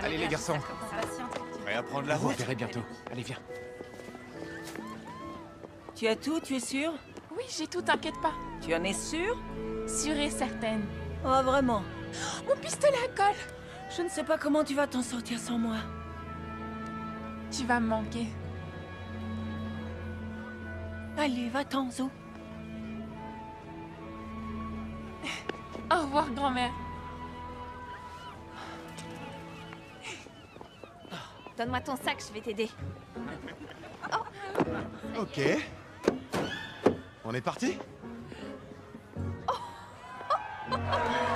Allez les garçons, prêt à prendre la Vous route? verrez bientôt. Allez, viens. Tu as tout, tu es sûre? Oui, j'ai tout, t'inquiète pas. Tu en es sûre? Sûre et certaine. Oh, vraiment? Mon pistolet à colle! Je ne sais pas comment tu vas t'en sortir sans moi. Tu vas me manquer. Allez, va-t'en, Zo. Au revoir, grand-mère. Donne-moi ton sac, je vais t'aider. Ok. On est parti?